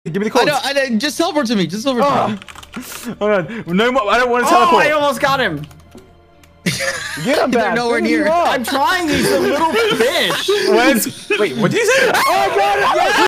Give me the cords. I don't, just teleport to me. Just teleport to me. Hold on. No more. I don't want to teleport. I almost got him. Get him back. They're nowhere near. I'm trying, he's a little fish. Wait, what did you say? Oh, God.